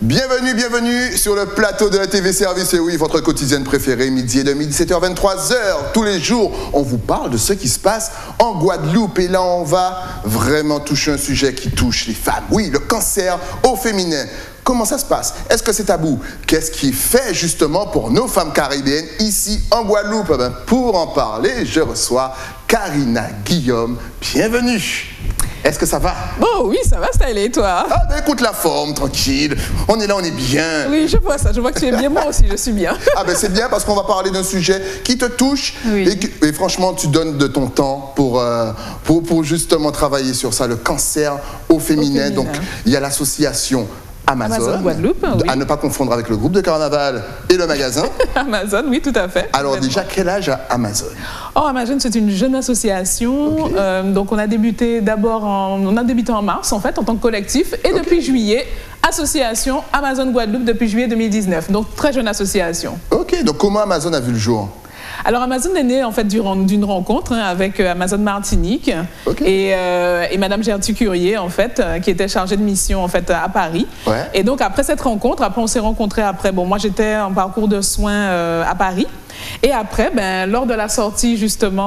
Bienvenue, bienvenue sur le plateau de la TV Service. Et oui, votre quotidienne préférée, midi et demi, 17h, 23h. Tous les jours, on vous parle de ce qui se passe en Guadeloupe. Et là, on va vraiment toucher un sujet qui touche les femmes. Oui, le cancer au féminin. Comment ça se passe? Est-ce que c'est tabou? Qu'est-ce qui est fait justement pour nos femmes caribéennes ici en Guadeloupe? Eh bien, pour en parler, je reçois Karina Guillaume. Bienvenue. Est-ce que ça va? Bon, oui, ça va, Stylé, et toi? Ah ben écoute la forme, tranquille. On est là, on est bien. Oui, je vois ça. Je vois que tu es bien. Moi aussi, je suis bien. Ah ben c'est bien parce qu'on va parler d'un sujet qui te touche. Oui. Et franchement, tu donnes de ton temps pour justement travailler sur ça, le cancer au féminin. Donc, il y a l'association Amazon Guadeloupe, oui. À ne pas confondre avec le groupe de carnaval et le magasin. Amazon, oui, tout à fait. Alors déjà, quel âge a Amazon? Oh, Amazon, c'est une jeune association. Okay. Donc, on a débuté d'abord en mars, en fait, en tant que collectif. Et depuis juillet, association Amazon Guadeloupe depuis juillet 2019. Donc, très jeune association. Ok, donc comment Amazon a vu le jour? Alors, Amazon est né en fait d'une rencontre avec Amazon Martinique et Madame Gertrude Curier, en fait, qui était chargée de mission en fait à Paris. Ouais. Et donc après cette rencontre, on s'est rencontrés après. Bon, moi j'étais en parcours de soins à Paris. Et après, lors de la sortie justement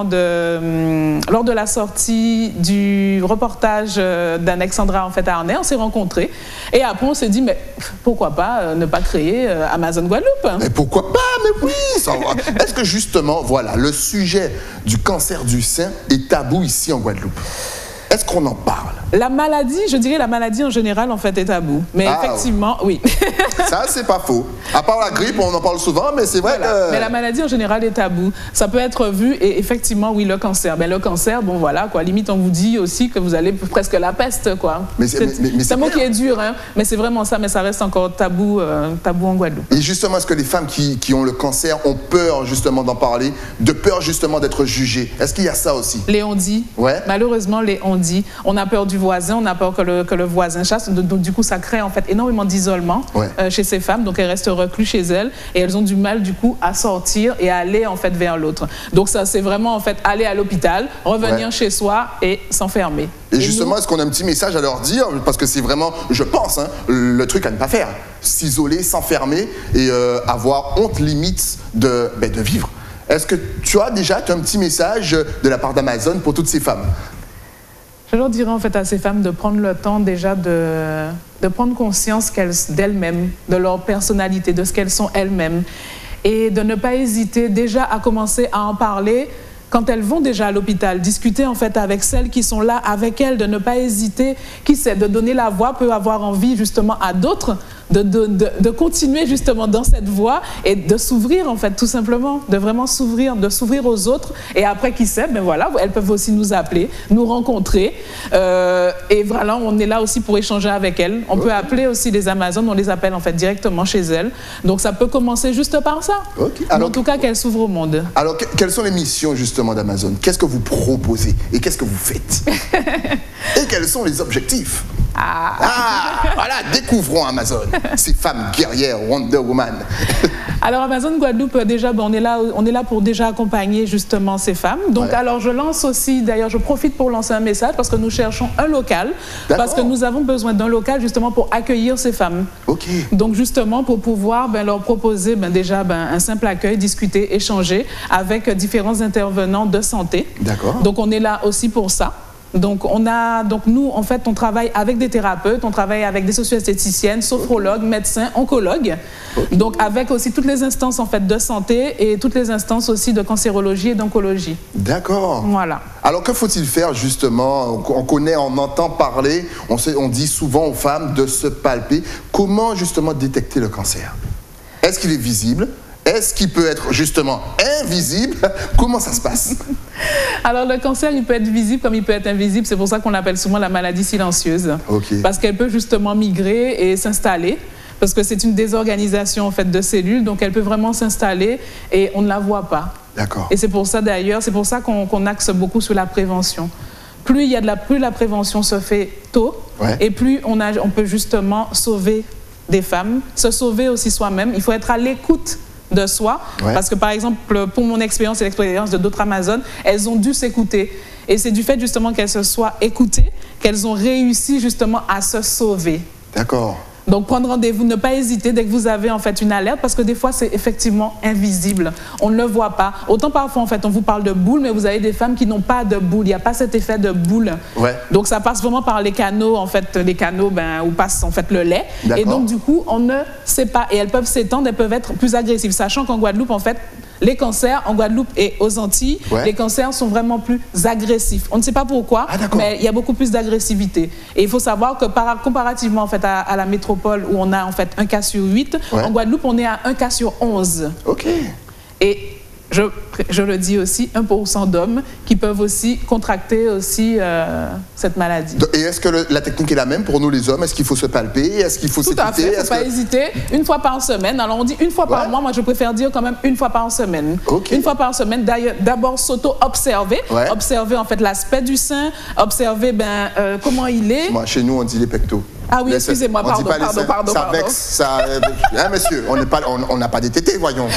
lors de la sortie du reportage d'Alexandra en fait à Arnay, on s'est rencontrés. Et après, on s'est dit, mais pourquoi pas ne pas créer Amazon Guadeloupe? Mais pourquoi pas? Mais oui, ça va. Est-ce que justement, voilà, le sujet du cancer du sein est tabou ici en Guadeloupe? Est-ce qu'on en parle? La maladie, je dirais la maladie en général en fait est tabou. Mais effectivement, oui. Ça, c'est pas faux. À part la grippe, on en parle souvent, mais c'est vrai que... Mais la maladie en général est tabou. Ça peut être vu et effectivement, oui, le cancer. Le cancer, bon voilà, quoi. Limite, on vous dit aussi que vous allez presque la peste, quoi. C'est un mot qui est dur, hein. Mais c'est vraiment ça, mais ça reste encore tabou, tabou en Guadeloupe. Et justement, est-ce que les femmes qui ont le cancer ont peur justement d'en parler, de peur justement d'être jugées? Est-ce qu'il y a ça aussi? Les on-dit. Ouais. Malheureusement, les on-dit. On a peur du voisin, on a peur que le voisin chasse. Donc, du coup, ça crée en fait énormément d'isolement chez ces femmes. Donc, elles restent recluses chez elles et elles ont du mal, du coup, à sortir et à aller en fait vers l'autre. Donc, ça, c'est vraiment en fait aller à l'hôpital, revenir chez soi et s'enfermer. Et justement, est-ce qu'on a un petit message à leur dire? Parce que c'est vraiment, je pense, hein, le truc à ne pas faire. S'isoler, s'enfermer et avoir honte limite de vivre. Est-ce que tu as déjà un petit message de la part d'Amazon pour toutes ces femmes? Je leur dirais en fait à ces femmes de prendre le temps déjà de prendre conscience d'elles-mêmes, de leur personnalité, de ce qu'elles sont elles-mêmes et de ne pas hésiter déjà à commencer à en parler quand elles vont déjà à l'hôpital, discuter en fait avec celles qui sont là avec elles, de ne pas hésiter, qui sait, de donner la voix peut avoir envie justement à d'autres de continuer justement dans cette voie et de s'ouvrir en fait tout simplement, de vraiment s'ouvrir, de s'ouvrir aux autres et après qui sait, voilà, elles peuvent aussi nous appeler, nous rencontrer et voilà, on est là aussi pour échanger avec elles. On peut appeler aussi les Amazones, on les appelle en fait directement chez elles, donc ça peut commencer juste par ça. Alors, en tout cas qu'elles s'ouvrent au monde. Alors quelles sont les missions justement d'Amazon? Qu'est-ce que vous proposez et qu'est-ce que vous faites? Et quels sont les objectifs? Voilà, découvrons Amazon, ces femmes guerrières, Wonder Woman. Alors Amazon Guadeloupe, déjà, on est là pour déjà accompagner justement ces femmes. Donc alors je lance aussi, d'ailleurs je profite pour lancer un message parce que nous cherchons un local, parce que nous avons besoin d'un local justement pour accueillir ces femmes. Donc justement pour pouvoir leur proposer déjà un simple accueil, discuter, échanger avec différents intervenants de santé. Donc on est là aussi pour ça. Donc nous, en fait, on travaille avec des thérapeutes, on travaille avec des socio-esthéticiennes, sophrologues, médecins, oncologues. Donc avec aussi toutes les instances en fait de santé et toutes les instances aussi de cancérologie et d'oncologie. D'accord. Voilà. Alors que faut-il faire justement? On connaît, on entend parler, on dit souvent aux femmes de se palper. Comment justement détecter le cancer? Est-ce qu'il est visible? Est-ce qu'il peut être justement invisible? Comment ça se passe? Alors le cancer, il peut être visible comme il peut être invisible. C'est pour ça qu'on l'appelle souvent la maladie silencieuse. Parce qu'elle peut justement migrer et s'installer. Parce que c'est une désorganisation en fait de cellules. Donc elle peut vraiment s'installer et on ne la voit pas. Et c'est pour ça d'ailleurs, c'est pour ça qu'on axe beaucoup sur la prévention. Plus la prévention se fait tôt et plus on peut justement sauver des femmes, se sauver aussi soi-même. Il faut être à l'écoute de soi, parce que par exemple, pour mon expérience et l'expérience de d'autres Amazones, elles ont dû s'écouter. Et c'est du fait justement qu'elles se soient écoutées qu'elles ont réussi justement à se sauver. D'accord. Donc, prendre rendez-vous, ne pas hésiter dès que vous avez en fait une alerte, parce que des fois, c'est effectivement invisible. On ne le voit pas. Autant parfois, en fait, on vous parle de boule, mais vous avez des femmes qui n'ont pas de boule. Il n'y a pas cet effet de boule. Ouais. Donc, ça passe vraiment par les canaux, en fait, les canaux où passe en fait le lait. Et donc, du coup, on ne sait pas. Et elles peuvent s'étendre, elles peuvent être plus agressives. Sachant qu'en Guadeloupe, en fait, les cancers en Guadeloupe et aux Antilles, les cancers sont vraiment plus agressifs. On ne sait pas pourquoi, mais il y a beaucoup plus d'agressivité. Et il faut savoir que comparativement en fait, à la métropole où on a en fait 1 cas sur 8, en Guadeloupe on est à 1 cas sur 11. Ok. Et je le dis aussi, 1% d'hommes qui peuvent aussi contracter aussi cette maladie. Et est-ce que la technique est la même pour nous les hommes? Est-ce qu'il faut se palper? Est-ce qu'il faut s'écouter? Tout à fait, il ne faut pas hésiter. Une fois par semaine. Alors on dit une fois par mois, moi je préfère dire quand même une fois par semaine. Une fois par semaine, d'abord s'auto-observer. Observer en fait l'aspect du sein, observer comment il est. Moi, chez nous on dit les pectos. Ah oui, excusez-moi, pardon. Ça vexe, ça... Hein, monsieur, on n'a pas des tétés, voyons.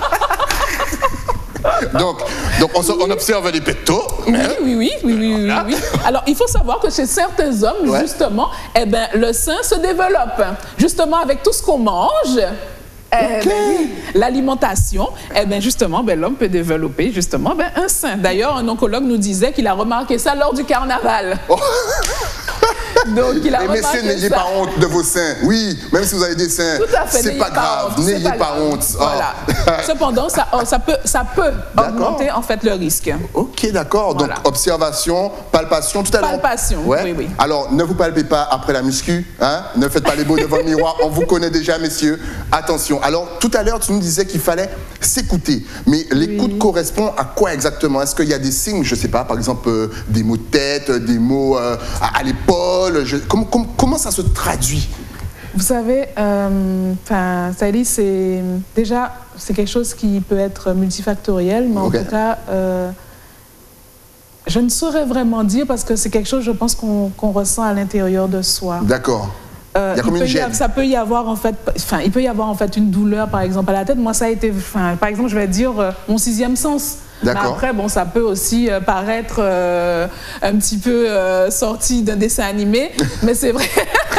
Donc on observe les pectos. Oui. Alors, il faut savoir que chez certains hommes, justement, le sein se développe. Justement, avec tout ce qu'on mange, l'alimentation, justement, l'homme peut développer justement un sein. D'ailleurs, un oncologue nous disait qu'il a remarqué ça lors du carnaval. Donc, il a remarqué messieurs, n'ayez pas honte de vos seins. Oui, même si vous avez des seins, c'est pas grave. N'ayez pas honte. Voilà. Cependant, ça peut augmenter en fait le risque. Ok, d'accord. Donc, observation, palpation, tout à l'heure. Palpation, oui. Alors, ne vous palpez pas après la muscu. Hein? Ne faites pas les beaux devant le miroir. On vous connaît déjà, messieurs. Attention. Alors, tout à l'heure, tu nous disais qu'il fallait s'écouter. Mais l'écoute correspond à quoi exactement? Est-ce qu'il y a des signes, je ne sais pas, par exemple, des mots de tête, des mots à l'épaule? Comment ça se traduit? Vous savez, Saïli, c'est quelque chose qui peut être multifactoriel, mais en tout cas, je ne saurais vraiment dire parce que c'est quelque chose, je pense, qu'on ressent à l'intérieur de soi. D'accord. Il y a comme une gêne. Ça peut y avoir en fait, il peut y avoir en fait une douleur, par exemple, à la tête. Moi, ça a été, par exemple, je vais dire mon 6e sens. Mais après, ça peut aussi paraître un petit peu sorti d'un dessin animé, mais c'est vrai.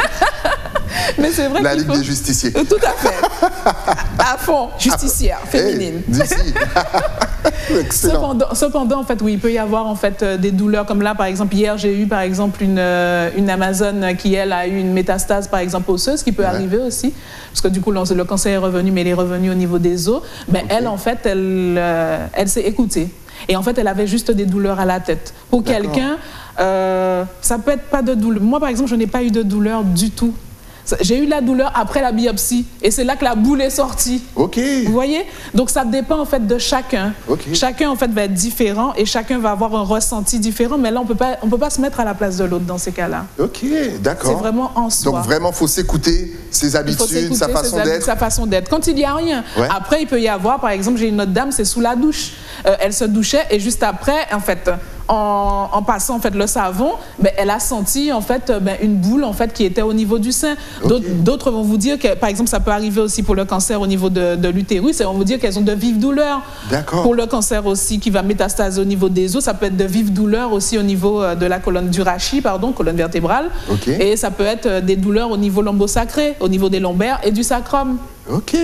Mais c'est vrai. La Ligue des justiciers. Tout à fait. À fond, justicière, féminine. D'ici. Excellent. Cependant, en fait, oui, il peut y avoir en fait des douleurs comme là, par exemple, hier, j'ai eu par exemple une Amazone qui, elle, a eu une métastase, par exemple, osseuse, qui peut arriver aussi, parce que du coup, le cancer est revenu, mais il est revenu au niveau des os. Mais elle, en fait, elle s'est écoutée. Et en fait, elle avait juste des douleurs à la tête. Pour quelqu'un, ça peut être pas de douleur. Moi, par exemple, je n'ai pas eu de douleur du tout. J'ai eu la douleur après la biopsie et c'est là que la boule est sortie. Ok. Vous voyez? Donc ça dépend en fait de chacun. Chacun en fait va être différent et chacun va avoir un ressenti différent. Mais là on peut pas se mettre à la place de l'autre dans ces cas-là. Ok, d'accord. C'est vraiment en soi. Donc vraiment faut s'écouter ses habitudes, sa façon d'être. Sa façon d'être. Quand il n'y a rien. Après il peut y avoir, par exemple, j'ai une autre dame, c'est sous la douche. Elle se douchait et juste après, en fait, en passant en fait le savon, elle a senti en fait une boule en fait qui était au niveau du sein. D'autres vont vous dire que par exemple ça peut arriver aussi pour le cancer au niveau de l'utérus et on vous dire qu'elles ont de vives douleurs. Pour le cancer aussi qui va métastaser au niveau des os, ça peut être de vives douleurs aussi au niveau de la colonne du rachis, colonne vertébrale. Et ça peut être des douleurs au niveau lombosacré, au niveau des lombaires et du sacrum. Ok.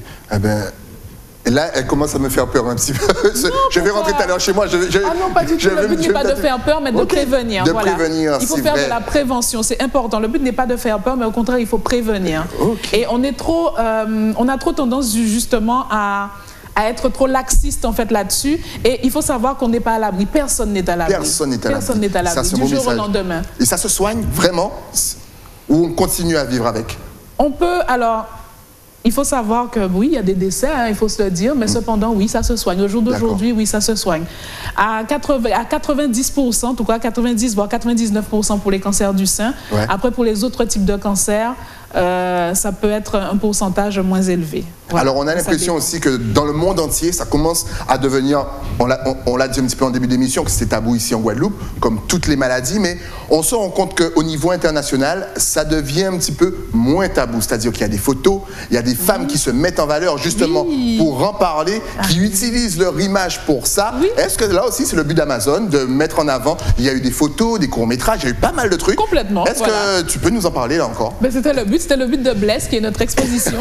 Et là, elle commence à me faire peur un petit peu. Je vais rentrer tout à l'heure chez moi. Ah non, pas du tout. Le but n'est pas de faire peur, mais de prévenir. De prévenir, il faut faire de la prévention, c'est important. Le but n'est pas de faire peur, mais au contraire, il faut prévenir. Et on a trop tendance justement à être trop laxiste en fait là-dessus. Et il faut savoir qu'on n'est pas à l'abri. Personne n'est à l'abri. Personne n'est à l'abri. Du jour au lendemain. Et ça se soigne vraiment? Ou on continue à vivre avec? On peut, alors... Il faut savoir que oui, il y a des décès, il faut se le dire, mais cependant, oui, ça se soigne. Au jour d'aujourd'hui, oui, ça se soigne. À 90%, en tout cas 90 voire 99% pour les cancers du sein. Après, pour les autres types de cancers, ça peut être un pourcentage moins élevé. Alors, on a l'impression aussi que dans le monde entier, ça commence à devenir, on l'a dit un petit peu en début d'émission, que c'était tabou ici en Guadeloupe, comme toutes les maladies, mais on se rend compte qu'au niveau international, ça devient un petit peu moins tabou. C'est-à-dire qu'il y a des photos, il y a des femmes qui se mettent en valeur justement pour en parler, qui utilisent leur image pour ça. Est-ce que là aussi, c'est le but d'Amazon, de mettre en avant, il y a eu des photos, des courts-métrages, il y a eu pas mal de trucs. Complètement. Est-ce que tu peux nous en parler là encore? C'était le but Bless, qui est notre exposition.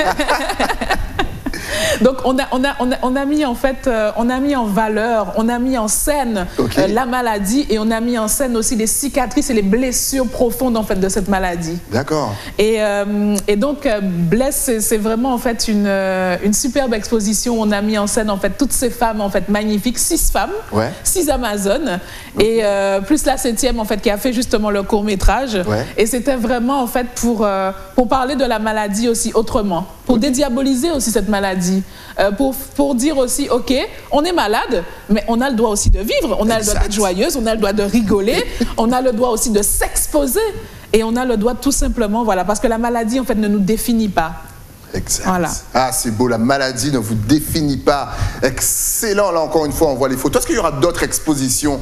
Donc on a mis en fait, on a mis en valeur, on a mis en scène la maladie, et on a mis en scène aussi les cicatrices et les blessures profondes en fait de cette maladie. D'accord. Et donc Bless, c'est vraiment en fait une superbe exposition où on a mis en scène en fait toutes ces femmes en fait magnifiques, 6 femmes, 6 Amazones, et plus la 7e en fait qui a fait justement le court-métrage. Et c'était vraiment en fait pour parler de la maladie aussi autrement, pour dédiaboliser aussi cette maladie, pour dire aussi, ok, on est malade, mais on a le droit aussi de vivre, on a le droit d'être joyeuse, on a le droit de rigoler, on a le droit aussi de s'exposer, et on a le droit tout simplement, voilà, parce que la maladie en fait ne nous définit pas. Exact. Voilà. Ah, c'est beau, la maladie ne vous définit pas. Excellent, là encore une fois, on voit les photos. Est-ce qu'il y aura d'autres expositions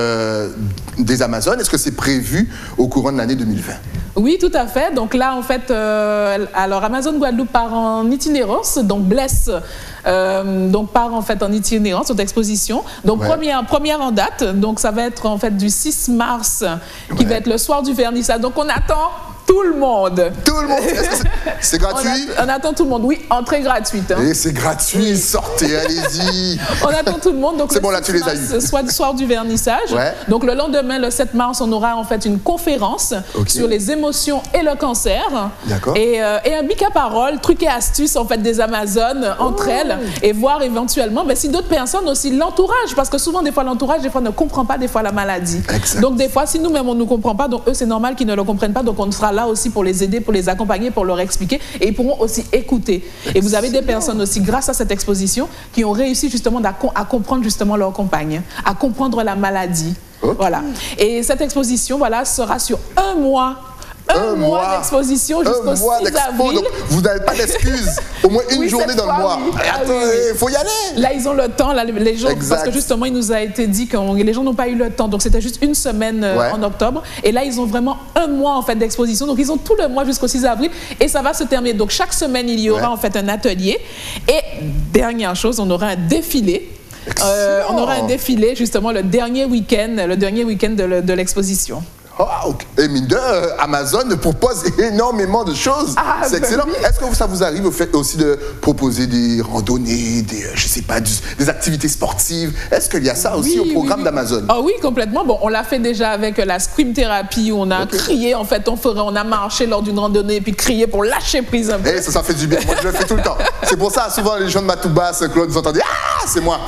des Amazones? Est-ce que c'est prévu au courant de l'année 2020? Oui, tout à fait. Donc là, en fait, alors Amazon Guadeloupe part en itinérance, donc Bless donc part en fait en itinérance, cette exposition. Donc première en date, donc ça va être en fait du 6 mars, qui va être le soir du vernissage. Donc on attend tout le monde. Tout le monde. C'est gratuit? On attend tout le monde, oui, entrée gratuite. Et c'est gratuit, sortez, allez-y. On attend tout le monde. Donc bon, là tu les as eu. Soit du soir du vernissage. Donc le lendemain, le 7 mars, on aura en fait une conférence sur les émotions et le cancer. D'accord. Et un bic à parole, trucs et astuces en fait des Amazones entre elles, et voir éventuellement si d'autres personnes aussi, l'entourage, parce que souvent des fois l'entourage ne comprend pas des fois la maladie. Exact. Donc des fois si nous-mêmes on ne comprend pas, donc eux c'est normal qu'ils ne le comprennent pas, donc on sera là aussi pour les aider, pour les accompagner, pour leur expliquer, et ils pourront aussi écouter. Et vous avez des personnes aussi, grâce à cette exposition, qui ont réussi justement à comprendre justement leur compagne, à comprendre la maladie. Voilà. Et cette exposition, voilà, sera sur un mois. Un mois d'exposition jusqu'au 6 avril. Donc vous n'avez pas d'excuses. Au moins une journée dans le mois. Il faut y aller. Là, ils ont le temps, là, les gens, parce que justement, il nous a été dit que les gens n'ont pas eu le temps. Donc, c'était juste une semaine en octobre. Et là, ils ont vraiment un mois en fait d'exposition. Donc, ils ont tout le mois jusqu'au 6 avril. Et ça va se terminer. Donc, chaque semaine, il y aura en fait un atelier. Et dernière chose, on aura un défilé. On aura un défilé justement le dernier week-end de l'exposition. Et mine de Amazon propose énormément de choses. C'est excellent. Est-ce que ça vous arrive au fait aussi de proposer des randonnées, je sais pas, des activités sportives? Est-ce qu'il y a ça aussi au programme d'Amazon? Ah oui, complètement. Bon, on l'a fait déjà avec la scream thérapie, où on a crié, en fait, on a marché lors d'une randonnée et puis crié pour lâcher prise un peu. Et ça fait du bien. Moi, je le fais tout le temps. C'est pour ça, souvent, les gens de Matoubasse, Claude, vous entendez, ah, c'est moi.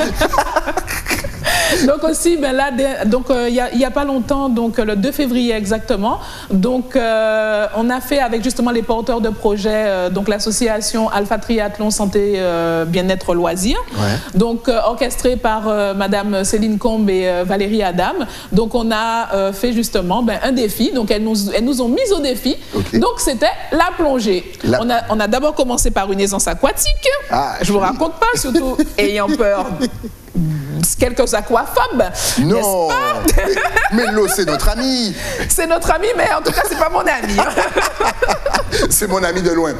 Donc aussi, là, il y a pas longtemps, donc le 2 février exactement, donc on a fait avec justement les porteurs de projets, donc l'association Alpha Triathlon Santé Bien-être Loisirs, donc orchestrée par Madame Céline Combe et Valérie Adam. Donc on a fait justement un défi. Donc elles nous ont mis au défi. Donc c'était la plongée. On a d'abord commencé par une aisance aquatique. Je vous raconte pas, surtout ayant peur. Quelques aquaphobes. Non, mais l'eau, c'est notre ami. C'est notre ami, mais en tout cas, c'est pas mon ami. C'est mon ami de loin.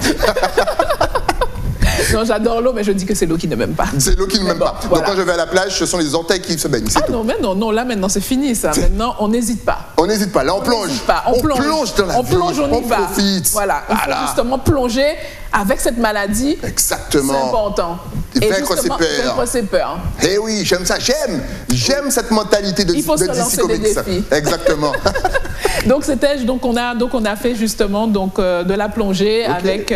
Non, j'adore l'eau, mais je dis que c'est l'eau qui ne m'aime pas. C'est l'eau qui ne m'aime pas. Voilà. Donc quand je vais à la plage, ce sont les orteils qui se baignent. Non, mais non, là maintenant c'est fini ça. Maintenant, on n'hésite pas. On n'hésite pas. Là, on plonge. On plonge dans la vie. On plonge, on y va. Profite. Voilà. Il faut justement plonger avec cette maladie. Exactement. C'est important. Et vaincre ses peurs. Vaincre ses peurs. Eh oui, j'aime ça. J'aime cette mentalité de Il faut se lancer des défis. Exactement. Donc on a fait justement de la plongée avec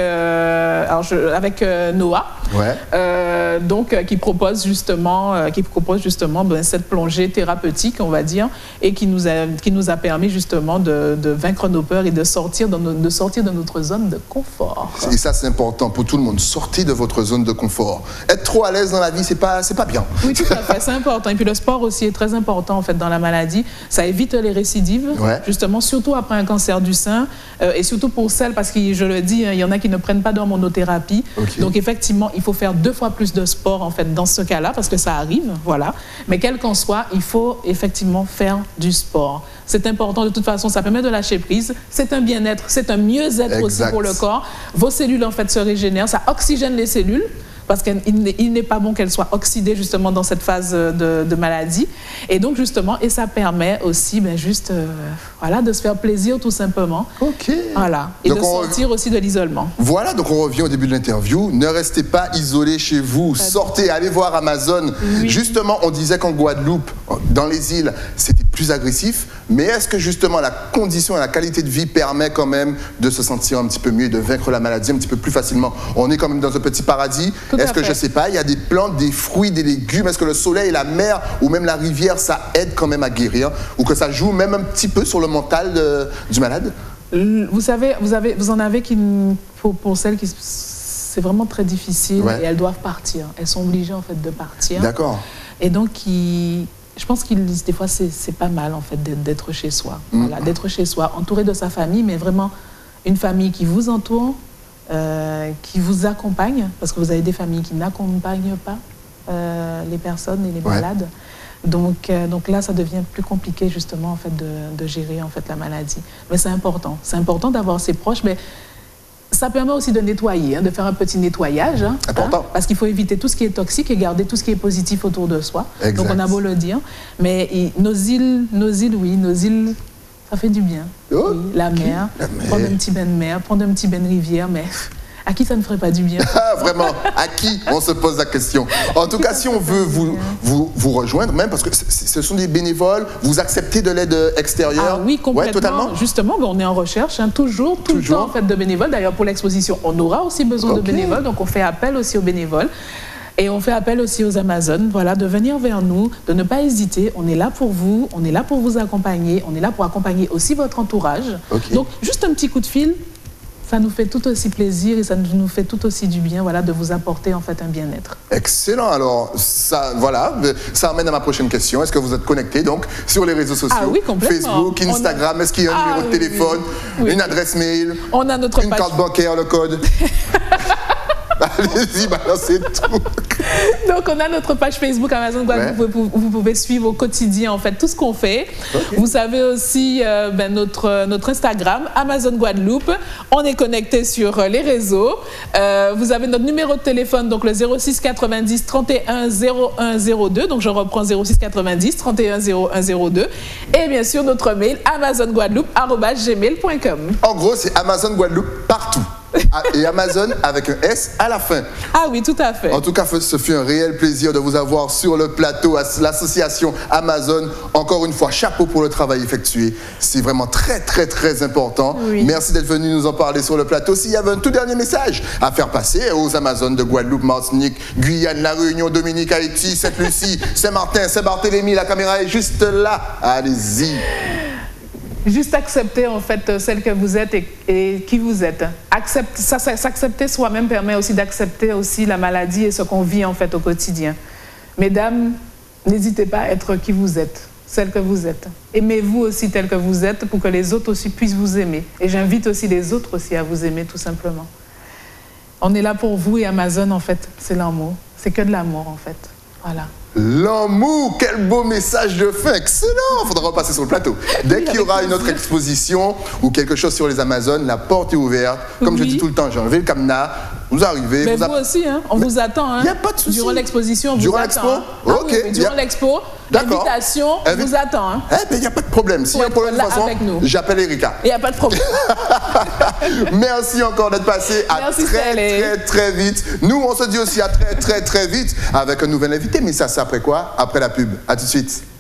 Noah, qui propose justement cette plongée thérapeutique, on va dire, et qui nous a permis justement de vaincre nos peurs et de sortir de notre zone de confort. Et ça, c'est important pour tout le monde. Sortez de votre zone de confort. Être trop à l'aise dans la vie, c'est pas bien. Oui, tout à fait, c'est important. Et puis le sport aussi est très important en fait dans la maladie. Ça évite les récidives, justement, surtout après un cancer du sein, et surtout pour celles, parce que je le dis, il y en a qui ne prennent pas d'hormonothérapie. Donc effectivement, il faut faire 2 fois plus de sport en fait dans ce cas-là, parce que ça arrive, voilà. Mais quel qu'en soit, il faut effectivement faire du sport. C'est important, de toute façon, ça permet de lâcher prise. C'est un bien-être, c'est un mieux-être aussi pour le corps. Vos cellules en fait se régénèrent, ça oxygène les cellules. parce qu'il n'est pas bon qu'elle soit oxydée justement dans cette phase de maladie. Et donc justement, et ça permet aussi juste voilà, de se faire plaisir tout simplement. Ok. Voilà. Et donc de sortir aussi de l'isolement. Voilà, donc on revient au début de l'interview. Ne restez pas isolés chez vous. Sortez, allez voir Amazon. Oui. Justement, on disait qu'en Guadeloupe, dans les îles, c'était plus agressif. Mais est-ce que justement la condition et la qualité de vie permet quand même de se sentir un petit peu mieux et de vaincre la maladie un petit peu plus facilement? On est quand même dans un petit paradis. Est-ce que, je ne sais pas, il y a des plantes, des fruits, des légumes? Est-ce que le soleil, la mer ou même la rivière, ça aide quand même à guérir? Ou que ça joue même un petit peu sur le mental du malade? Vous savez, vous en avez qui, pour celles qui... C'est vraiment très difficile et elles doivent partir. Elles sont obligées en fait de partir. D'accord. Et donc, je pense qu'ils disent des fois c'est pas mal en fait d'être chez soi. Voilà, d'être chez soi, entouré de sa famille, mais vraiment une famille qui vous entoure, qui vous accompagne, parce que vous avez des familles qui n'accompagnent pas les personnes et les malades. Donc là, ça devient plus compliqué justement en fait de gérer en fait la maladie. Mais c'est important. C'est important d'avoir ses proches, mais ça permet aussi de nettoyer, de faire un petit nettoyage. Parce qu'il faut éviter tout ce qui est toxique et garder tout ce qui est positif autour de soi. Exact. Donc on a beau le dire. Mais nos îles, ça fait du bien. Oh, oui, la mer, prendre un petit bain de mer, prendre un petit bain de rivière, mais... À qui ça ne ferait pas du bien? Vraiment, à qui? On se pose la question. En tout cas, si on veut vous rejoindre, même parce que ce sont des bénévoles, vous acceptez de l'aide extérieure? Ah oui, complètement. Ouais, totalement. Justement, on est en recherche, toujours tout le temps en fait, de bénévoles. D'ailleurs, pour l'exposition, on aura aussi besoin de bénévoles, donc on fait appel aussi aux bénévoles. Et on fait appel aussi aux Amazones, voilà, de venir vers nous, de ne pas hésiter. On est là pour vous, on est là pour vous accompagner, on est là pour accompagner aussi votre entourage. Donc, juste un petit coup de fil. Ça nous fait tout aussi plaisir et ça nous fait tout aussi du bien, voilà, de vous apporter en fait un bien-être. Excellent. Alors, ça, voilà, ça amène à ma prochaine question. Est-ce que vous êtes connecté donc sur les réseaux sociaux? Ah oui, complètement. Facebook, Instagram, est-ce qu'il y a un numéro de téléphone, une adresse mail, on a notre page... carte bancaire, le code? Allez-y, balancez tout. Donc, on a notre page Facebook Amazon Guadeloupe où vous pouvez suivre au quotidien en fait tout ce qu'on fait. Vous savez aussi notre Instagram Amazon Guadeloupe. On est connecté sur les réseaux. Vous avez notre numéro de téléphone, donc le 06 90 31 01 02. Donc, je reprends 06 90 31 01 02. Et bien sûr, notre mail amazonguadeloupe@gmail.com. En gros, c'est Amazon Guadeloupe partout. Et Amazon avec un S à la fin. Ah oui, tout à fait. En tout cas, ce fut un réel plaisir de vous avoir sur le plateau à l'association Amazon. Encore une fois, chapeau pour le travail effectué. C'est vraiment très, très, très important. Oui. Merci d'être venu nous en parler sur le plateau. S'il y avait un tout dernier message à faire passer aux Amazones de Guadeloupe, Martinique, Guyane, La Réunion, Dominique, Haïti, Sainte-Lucie, Saint-Martin, Saint-Barthélemy, la caméra est juste là. Allez-y. Juste accepter en fait celle que vous êtes et qui vous êtes. S'accepter soi-même permet aussi d'accepter aussi la maladie et ce qu'on vit en fait au quotidien. Mesdames, n'hésitez pas à être qui vous êtes, celle que vous êtes. Aimez-vous aussi telle que vous êtes pour que les autres aussi puissent vous aimer. Et j'invite aussi les autres aussi à vous aimer tout simplement. On est là pour vous et Amazon en fait, c'est l'amour. C'est que de l'amour en fait. Voilà. L'amour, quel beau message de fin, excellent. Il faudra repasser sur le plateau. Dès qu'il y aura une autre exposition ou quelque chose sur les Amazones, la porte est ouverte. Comme je dis tout le temps, j'ai enlevé le cadenas, vous arrivez. Mais vous aussi, hein, on vous attend. Il n'y a pas de souci. Durant l'exposition, on vous attend. Durant l'expo? Ok. Oui, durant l'expo, l'invitation, on vous attend. Hein. Eh bien, il n'y a pas de problème. S'il y a un problème de toute façon, j'appelle Erika. Il n'y a pas de problème. Merci encore d'être passé à très vite. Nous, on se dit aussi à très vite avec un nouvel invité. Mais ça, c'est après quoi? Après la pub. À tout de suite.